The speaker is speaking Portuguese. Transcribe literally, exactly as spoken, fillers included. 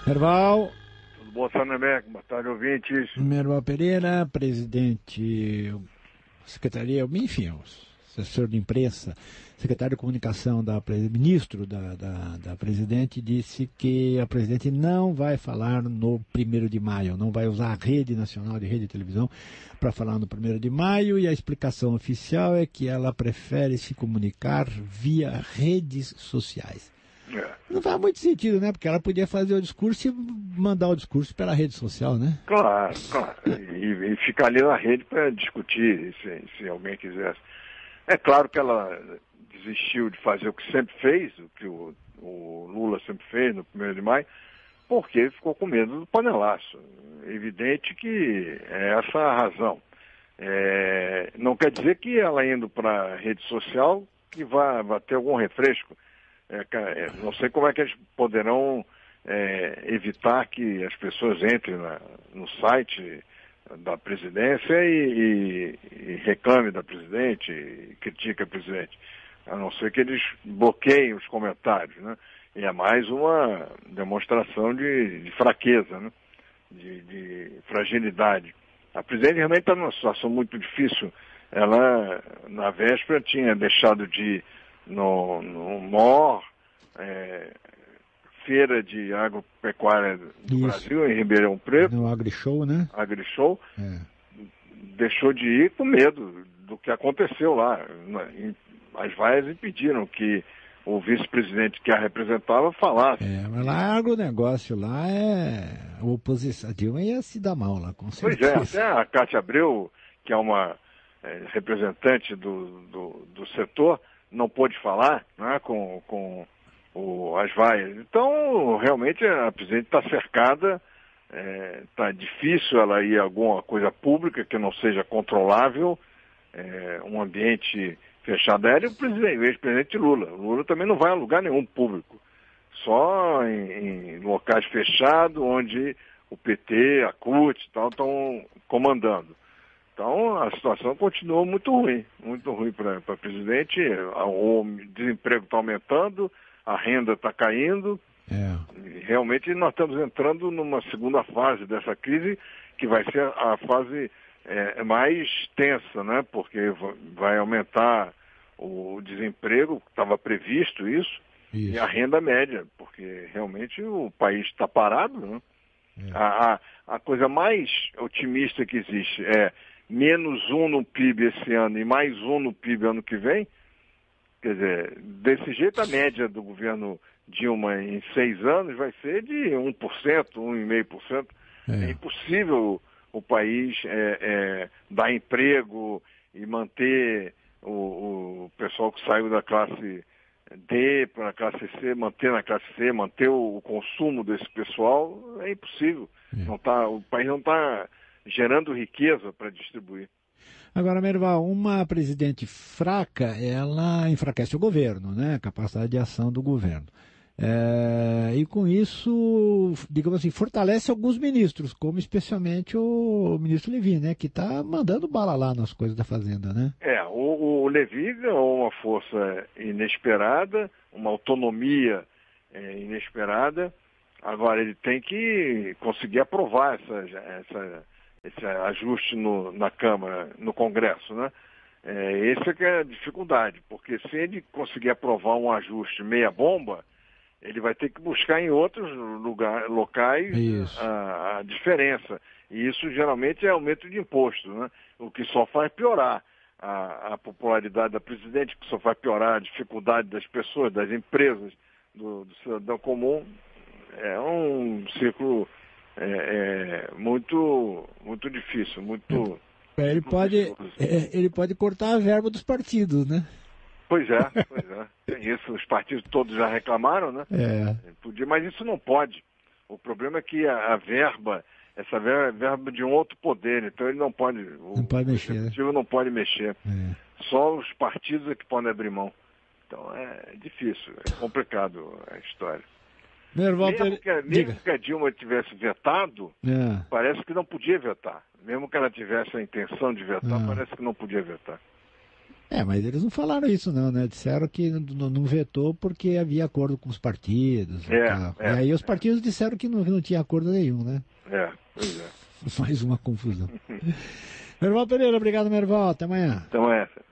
Merval. Tudo bom, Sanemeco? Boa tarde, ouvintes. Merval Pereira, presidente, secretaria, enfim, assessor de imprensa, secretário de comunicação da ministro da, da, da presidente, disse que a presidente não vai falar no primeiro de maio, não vai usar a rede nacional de rede de televisão para falar no primeiro de maio, e a explicação oficial é que ela prefere se comunicar via redes sociais. É. Não faz muito sentido, né? Porque ela podia fazer o discurso e mandar o discurso pela rede social, né? Claro, claro. E, e ficar ali na rede para discutir, se, se alguém quisesse. É claro que ela desistiu de fazer o que sempre fez, o que o, o Lula sempre fez no primeiro de maio, porque ficou com medo do panelaço. É evidente que é essa a razão. É, não quer dizer que ela indo para a rede social que vai, vai ter algum refresco. É, não sei como é que eles poderão é, evitar que as pessoas entrem na, no site da presidência e, e, e reclamem da presidente, e critiquem a presidente. A não ser que eles bloqueiem os comentários, né? E é mais uma demonstração de, de fraqueza, né? de, de fragilidade. A presidente realmente está numa situação muito difícil. Ela, na véspera, tinha deixado de ir no, no maior é, feira de agropecuária do Isso. Brasil, em Ribeirão Preto. No AgriShow, né? AgriShow. É. Deixou de ir com medo do que aconteceu lá. As vaias impediram que o vice-presidente que a representava falasse. É, mas lá é agronegócio, lá é a oposição. A Dilma ia se dar mal lá, com certeza. Pois é, até a Cátia Abreu, que é uma é, representante do, do, do setor, não pôde falar, né, com, com o, as vaias. Então, realmente, a presidente está cercada, está é, difícil ela ir a alguma coisa pública que não seja controlável, é, um ambiente fechado. Ela e o, presidente, o ex-presidente Lula. O Lula também não vai a lugar nenhum público, só em, em locais fechados, onde o P T, a C U T e tal estão comandando. Então, a situação continua muito ruim, muito ruim para a presidente. O desemprego está aumentando, a renda está caindo. É. Realmente, nós estamos entrando numa segunda fase dessa crise, que vai ser a fase é, mais tensa, né? Porque vai aumentar o desemprego, estava previsto isso, isso, e a renda média, porque realmente o país está parado, né? É. A, a, a coisa mais otimista que existe é menos um no P I B esse ano e mais um no P I B ano que vem. Quer dizer, desse jeito a média do governo Dilma em seis anos vai ser de um por cento, um vírgula cinco por cento. É. É impossível o país é, é, dar emprego e manter o, o pessoal que saiu da classe D para a classe C, manter na classe C, manter o, o consumo desse pessoal, é impossível. É. Não tá, o país não está gerando riqueza para distribuir. Agora, Merval, uma presidente fraca, ela enfraquece o governo, né? A capacidade de ação do governo. É, e com isso, digamos assim, fortalece alguns ministros, como especialmente o ministro Levi, né? Que está mandando bala lá nas coisas da Fazenda, né? É, o, o Levi ganhou uma força inesperada, uma autonomia é, inesperada. Agora, ele tem que conseguir aprovar essa... essa esse ajuste no, na Câmara, no Congresso, né? É, essa que é a dificuldade, porque se ele conseguir aprovar um ajuste meia bomba, ele vai ter que buscar em outros lugar, locais a, a diferença. E isso geralmente é aumento de imposto, né? O que só faz piorar a, a popularidade da presidente, que só faz piorar a dificuldade das pessoas, das empresas, do, do cidadão comum. É um ciclo... É, é muito, muito difícil, muito... É, ele, muito pode, é, ele pode cortar a verba dos partidos, né? Pois é, pois é. Tem isso, os partidos todos já reclamaram, né? É. Podia, mas isso não pode. O problema é que a, a verba, essa verba é verba de um outro poder, então ele não pode... Não o, pode mexer. O executivo não pode mexer. É. Só os partidos é que podem abrir mão. Então é difícil, é complicado a história. Merval, mesmo que, mesmo que a Dilma tivesse vetado, é. parece que não podia vetar. Mesmo que ela tivesse a intenção de vetar, ah. parece que não podia vetar. É, mas eles não falaram isso não, né? Disseram que não, não vetou porque havia acordo com os partidos. É, e, tal. é, E aí os é. partidos disseram que não, que não tinha acordo nenhum, né? É, pois é. Mais uma confusão. Merval Pereira, obrigado, Merval. Até amanhã. Então é essa.